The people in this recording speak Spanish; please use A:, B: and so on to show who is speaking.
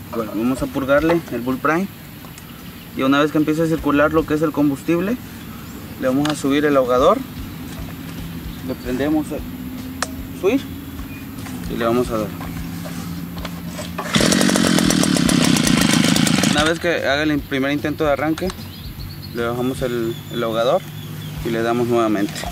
A: Bueno, vamos a purgarle el Bull Prime. Y una vez que empiece a circular lo que es el combustible, le vamos a subir el ahogador. Le prendemos el switch y le vamos a dar. Una vez que haga el primer intento de arranque, le bajamos el ahogador y le damos nuevamente.